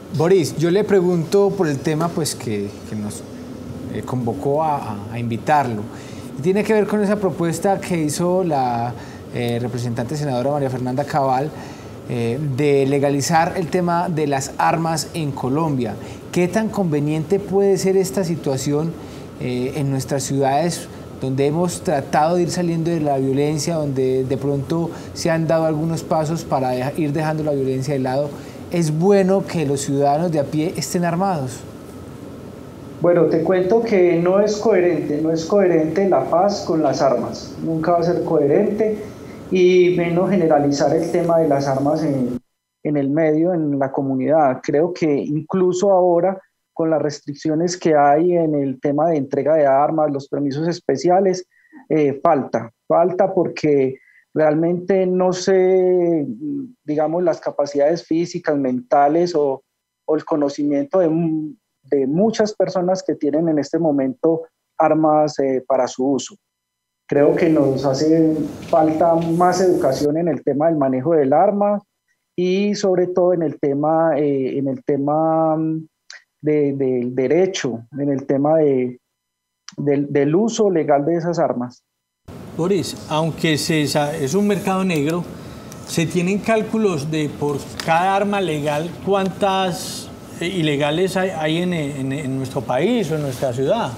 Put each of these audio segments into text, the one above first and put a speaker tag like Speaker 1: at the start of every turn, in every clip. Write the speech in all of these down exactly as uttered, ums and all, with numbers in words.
Speaker 1: Boris, yo le pregunto por el tema pues, que, que nos eh, convocó a, a, a invitarlo. Y tiene que ver con esa propuesta que hizo la eh, representante senadora María Fernanda Cabal eh, de legalizar el tema de las armas en Colombia. ¿Qué tan conveniente puede ser esta situación eh, en nuestras ciudades donde hemos tratado de ir saliendo de la violencia, donde de pronto se han dado algunos pasos para de- ir dejando la violencia de lado? ¿Es bueno que los ciudadanos de a pie estén armados?
Speaker 2: Bueno, te cuento que no es coherente, no es coherente la paz con las armas, nunca va a ser coherente y menos generalizar el tema de las armas en, en el medio, en la comunidad. Creo que incluso ahora, con las restricciones que hay en el tema de entrega de armas, los permisos especiales, eh, falta, falta porque realmente no sé, digamos, las capacidades físicas, mentales o, o el conocimiento de, de muchas personas que tienen en este momento armas eh, para su uso. Creo que nos hace falta más educación en el tema del manejo del arma y sobre todo en el tema, eh, en el tema mm, de, del derecho, en el tema de, del, del uso legal de esas armas.
Speaker 3: Boris, aunque se sa- es un mercado negro, ¿se tienen cálculos de por cada arma legal cuántas eh, ilegales hay, hay en, en- en nuestro país o en nuestra ciudad?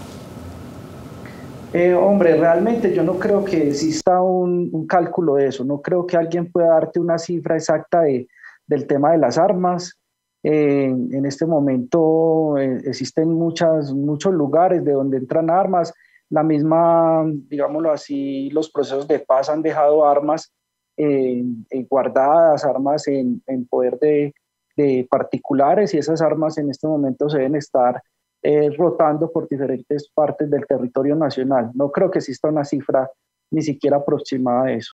Speaker 2: Eh, hombre, realmente yo no creo que exista un, un cálculo de eso, no creo que alguien pueda darte una cifra exacta de, del tema de las armas. Eh, en este momento eh, existen muchas, muchos lugares de donde entran armas, la misma, digámoslo así, los procesos de paz han dejado armas eh, eh, guardadas, armas en, en poder de, de particulares y esas armas en este momento se deben estar eh, rotando por diferentes partes del territorio nacional. No creo que exista una cifra ni siquiera aproximada de eso.